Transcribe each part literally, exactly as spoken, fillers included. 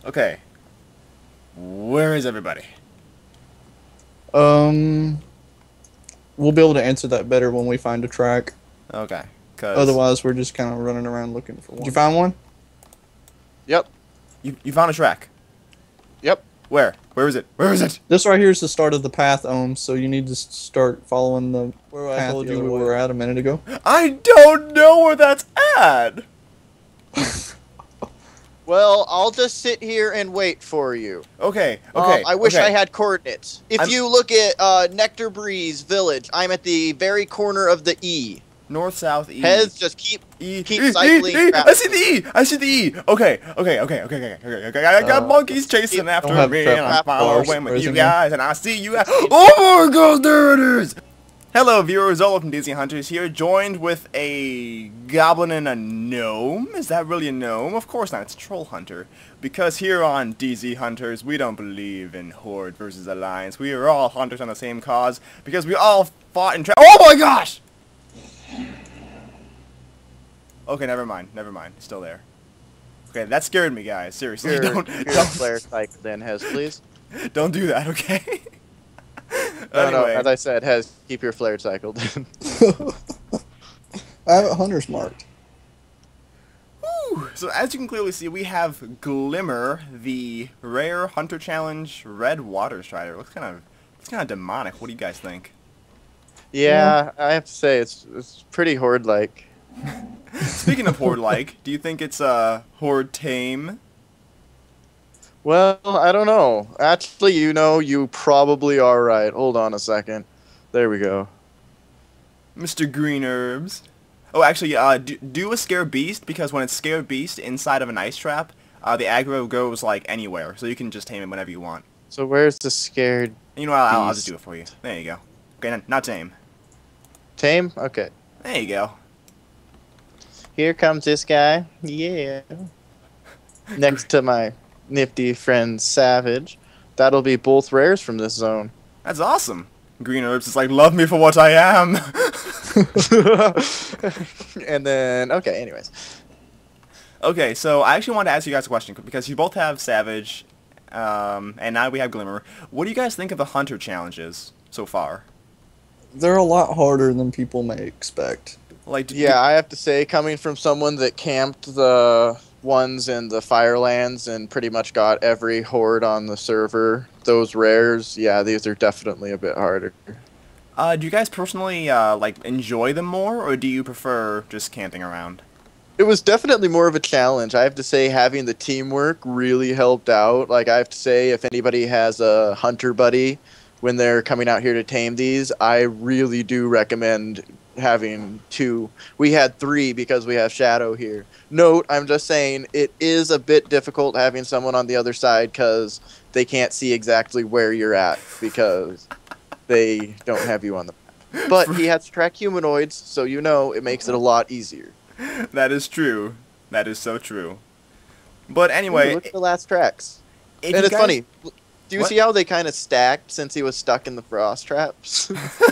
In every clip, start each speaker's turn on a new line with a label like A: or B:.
A: Okay. Where is everybody?
B: Um, we'll be able to answer that better when we find a track.
A: Okay. Cause
B: Otherwise, we're just kind of running around looking for one. Did you find one?
C: Yep.
A: you you found a track.
C: Yep.
A: Where? Where is it? Where is it?
B: This right here is the start of the path, Ohm, so you need to s- start following the
C: Where I
B: path
C: told
B: you
C: you
B: we
C: we
B: were at a minute ago.
A: I don't know where that's at.
C: Well, I'll just sit here and wait for you.
A: Okay.
C: Um,
A: Okay.
C: I wish
A: okay.
C: I had coordinates. If
A: I'm-
C: you look at uh, Nectar Breeze Village, I'm at the very corner of the E.
A: North, south, east.
C: Hez, just keep
A: E,
C: keep
A: e,
C: cycling.
A: E, e,
C: fast.
A: I see the E. I see the E. Okay, okay, okay, okay, okay, okay, okay. I got
B: Uh,
A: monkeys chasing
C: keep-
A: after
B: don't have
A: me,
B: trap
A: and I'm
C: bars
A: following with you
B: present
A: guys, and I see you guys. Oh my God, there it is. Hello, viewers. Zolo from D Z Hunters here, joined with a goblin and a gnome. Is that really a gnome? Of course not. It's a troll hunter. Because here on D Z Hunters, we don't believe in horde versus alliance. We are all hunters on the same cause because we all fought in. Tra oh my gosh! Okay, never mind. Never mind. Still there. Okay, that scared me, guys. Seriously,
C: Your,
A: don't
C: your
A: don't,
C: player cycle then, Hez, please.
A: don't do that. Okay.
C: No, no,
A: Anyway.
C: as I said, Hez, keep your flare cycled.
B: I have it hunter's marked.
A: Whew. So as you can clearly see, we have Glimmer, the rare Hunter Challenge Red Water Strider. Looks kind of, it's kind of demonic. What do you guys think?
C: Yeah, I have to say, it's it's pretty horde-like.
A: Speaking of horde-like, do you think it's uh horde tame?
C: Well, I don't know. Actually, you know, you probably are right. Hold on a second. There we go.
A: Mister Green Herbs. Oh, actually, uh, do, do a Scare Beast, because when it's Scare Beast inside of an ice trap, uh, the aggro goes, like, anywhere, so you can just tame it whenever you want.
C: So where's the scared
A: You know what, I'll, I'll
C: Beast.
A: just do it for you. There you go. Okay, not, not tame.
C: Tame? Okay.
A: There you go.
C: Here comes this guy. Yeah. Next to my nifty friend Savage. That'll be both rares from this zone.
A: That's awesome. Green Herbs is like, love me for what I am.
C: And then, okay, anyways.
A: Okay, so I actually wanted to ask you guys a question, because you both have Savage, um, and now we have Glimmer. What do you guys think of the Hunter challenges so far?
B: They're a lot harder than people may expect.
A: Like, do,
C: Yeah, I have to say, coming from someone that camped the ones in the Firelands and pretty much got every horde on the server, those rares, yeah, these are definitely a bit harder.
A: uh, do you guys personally, uh, like, enjoy them more, or do you prefer just camping around?
C: It was definitely more of a challenge. I have to say, having the teamwork really helped out. Like, I have to say, if anybody has a hunter buddy when they're coming out here to tame these, I really do recommend having two. We had three because we have Shadow here. Note, I'm just saying, it is a bit difficult having someone on the other side because they can't see exactly where you're at because they don't have you on the map. But he has to track humanoids, so you know it makes it a lot easier.
A: That is true. That is so true. But anyway,
C: Ooh, look at the last tracks.
A: if
C: And
A: you
C: it's
A: guys-
C: funny. Do you
A: What?
C: see how they kind of stacked since he was stuck in the frost traps?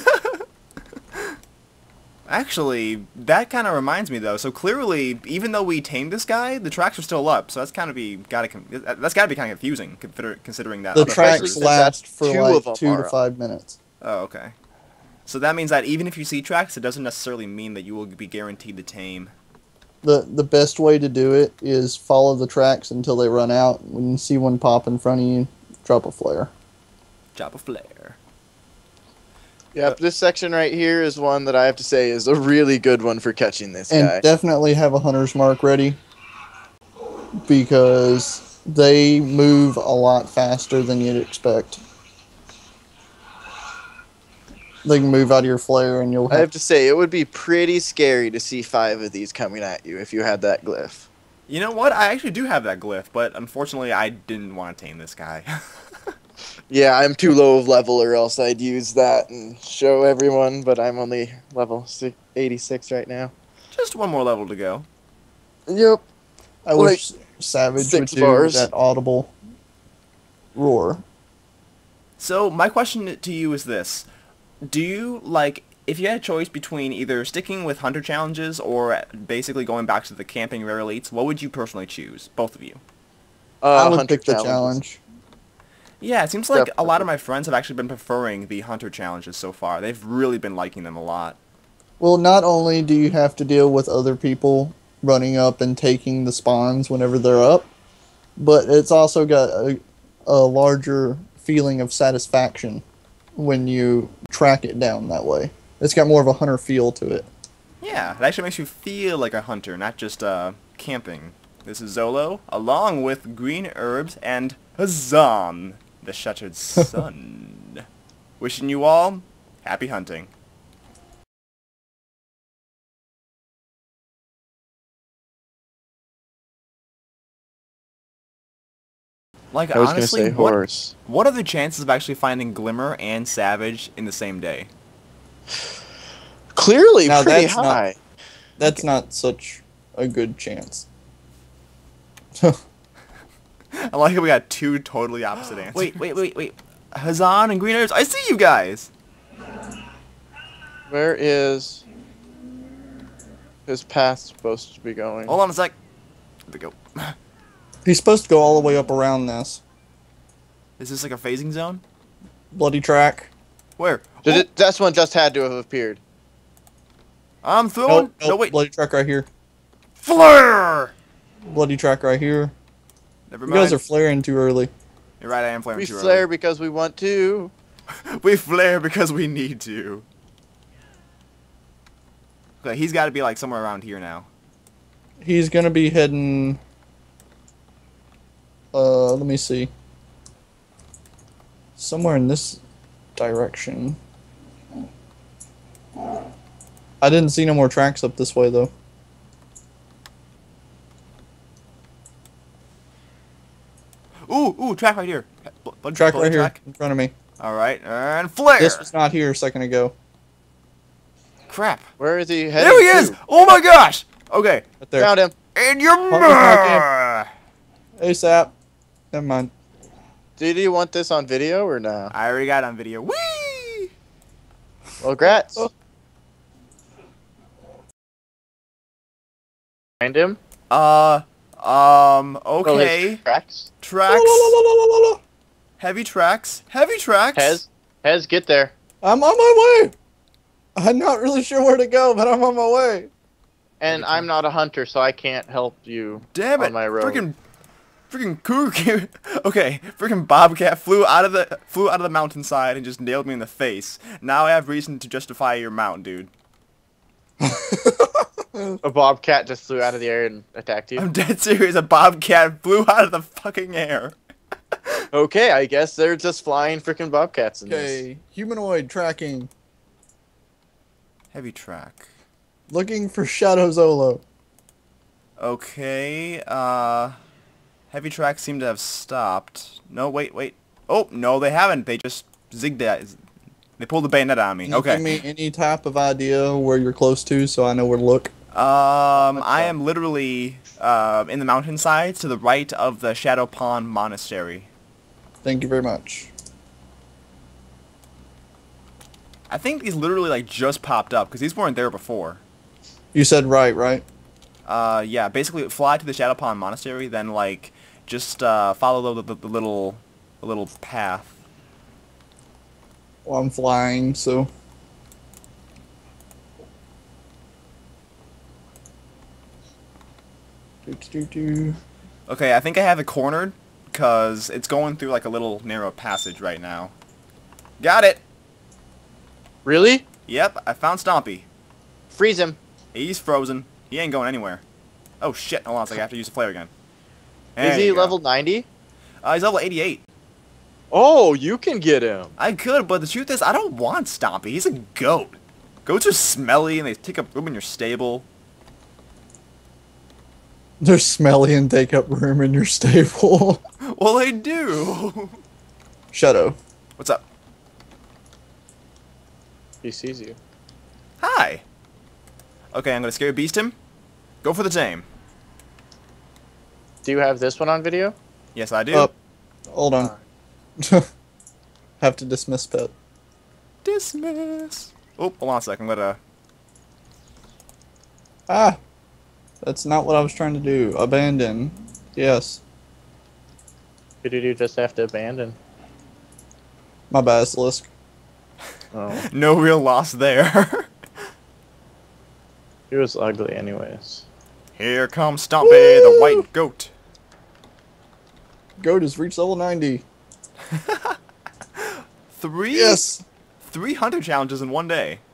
A: Actually, that kind of reminds me though. So clearly, even though we tamed this guy, the tracks are still up. So that's kind of be gotta con- that's gotta be kind of confusing, consider, considering that.
B: The
A: other
B: tracks
A: players-
C: since
B: last
C: that's
B: for
C: two of
B: like
C: them
B: two
C: are
B: to
C: up.
B: five minutes.
A: Oh, okay. So that means that even if you see tracks, it doesn't necessarily mean that you will be guaranteed to tame.
B: The the best way to do it is follow the tracks until they run out. When you see one pop in front of you, drop a flare.
A: Drop a flare.
C: Yep, this section right here is one that I have to say is a really good one for catching this
B: And
C: guy.
B: definitely have a hunter's mark ready because they move a lot faster than you'd expect. They can move out of your flare and you'll
C: I
B: have
C: have to say, it would be pretty scary to see five of these coming at you if you had that glyph.
A: You know what? I actually do have that glyph, but unfortunately, I didn't want to tame this guy.
C: Yeah, I'm too low of level or else I'd use that and show everyone, but I'm only level si- eighty-six right now.
A: Just one more level to go.
C: Yep.
B: I
C: like
B: wish Savage would
C: six
B: do
C: bars.
B: that audible roar.
A: So my question to you is this: do you like, if you had a choice between either sticking with hunter challenges or basically going back to the camping rare elites, what would you personally choose? Both of you.
C: Uh,
B: I would
C: hunter
B: pick the
C: challenges.
B: challenge.
A: Yeah, it seems like a
C: Definitely.
A: lot of my friends have actually been preferring the hunter challenges so far. They've really been liking them a lot.
B: Well, not only do you have to deal with other people running up and taking the spawns whenever they're up, but it's also got a, a larger feeling of satisfaction when you track it down that way. It's got more of a hunter feel to it.
A: Yeah, it actually makes you feel like a hunter, not just uh, camping. This is Zolo, along with Green Herbs and Hazan, the Shattered Sun. Wishing you all happy hunting. Like,
C: I was
A: honestly,
C: gonna say
A: what,
C: horse.
A: what are the chances of actually finding Glimmer and Savage in the same day?
C: Clearly,
B: Now,
C: pretty
B: that's not-
C: high.
B: That's not such a good chance.
A: I like how we got two totally opposite answers. Wait, wait, wait, wait. Hazan and Green Herbs, I see you guys!
C: Where is his path supposed to be going?
A: Hold on a sec. There we go.
B: He's supposed to go all the way up around this.
A: Is this like a phasing zone?
B: Bloody track.
A: Where?
C: Did
A: Oh,
C: it, this one just had to have appeared.
A: I'm throwing.
B: Nope,
A: No,
B: nope,
A: wait.
B: bloody track right here.
A: Flare!
B: Bloody track right here.
A: Never
B: You
A: mind.
B: guys are flaring too early.
A: You're right, I am flaring
C: We
A: too
C: flare because we want to.
A: early. We flare because we need to. Okay, he's got to be like somewhere around here now.
B: He's gonna be heading. Uh, let me see. Somewhere in this direction. I didn't see no more tracks up this way though.
A: Ooh, ooh, track right here. Bl- bl-
B: Track
A: bloody
B: right here
A: track.
B: in front of me.
A: All right, and flare.
B: This was not here a second ago.
A: Crap.
C: Where is he heading
A: There he is.
C: to?
A: Oh my gosh. Okay.
B: Right there.
C: Found him.
A: And you're
B: Hunt
A: mad.
B: ASAP. Never mind.
C: Did you want this on video or no?
A: I already got it on video. Whee!
C: Well, grats.
B: Oh.
C: Find him.
A: Uh, um,
C: Oh,
A: okay.
C: his tracks.
A: Tracks.
B: La, la, la, la, la, la.
A: Heavy tracks. Heavy tracks.
C: Hez, Hez, get there.
B: I'm on my way. I'm not really sure where to go, but I'm on my way.
C: And I'm not a hunter, so I can't help you
A: Damn it.
C: on my road.
A: Freaking, freaking kook. Okay, freaking Bobcat flew out of the flew out of the mountainside and just nailed me in the face. Now I have reason to justify your mount, dude.
C: A bobcat just flew out of the air and attacked you.
A: I'm dead serious. A Bobcat flew out of the fucking air.
C: Okay, I guess they're just flying freaking bobcats in this.
B: Okay, humanoid tracking.
A: Heavy track.
B: Looking for Shadow Zolo.
A: Okay, uh... Heavy tracks seem to have stopped. No, wait, wait. Oh, no, they haven't. They just zigged that. They pulled the bayonet on me.
B: Can you
A: Okay.
B: give me any type of idea where you're close to so I know where to look?
A: Um, I am literally uh, in the mountainside to the right of the Shadow Pond Monastery.
B: Thank you very much.
A: I think these literally like just popped up because these weren't there before.
B: You said right, right?
A: Uh, yeah, basically fly to the Shadow Pond Monastery, then like just uh, follow the, the, the little the little path.
B: Well, I'm flying, so... Do, do, do.
A: Okay, I think I have it cornered because it's going through like a little narrow passage right now. Got it.
C: Really?
A: Yep, I found Stompy.
C: Freeze him.
A: He's frozen. He ain't going anywhere. Oh shit! Hold on a second. I have to use the flare again.
C: Is
A: There
C: he
A: you go.
C: level ninety?
A: Uh, he's level eighty-eight.
C: Oh, you can get him.
A: I could, but the truth is, I don't want Stompy. He's a goat. Goats are smelly and they take up room in your stable.
B: They're smelly and take up room in your stable.
A: Well, they do.
B: Shadow.
A: What's up?
C: He sees you.
A: Hi. Okay, I'm gonna scary beast him. Go for the tame.
C: Do you have this one on video?
A: Yes, I do.
B: Up. Hold on. Have to dismiss pet.
A: Dismiss. Oh, hold on a second. I'm gonna.
B: Ah! That's not what I was trying to do. Abandon. Yes.
C: Who did you just have to abandon?
B: My basilisk.
C: Oh,
A: No real loss there.
C: he was ugly anyways.
A: Here comes Stompy, the white goat.
B: Goat has reached level ninety.
A: Three?
B: Yes.
A: Three hunter challenges in one day.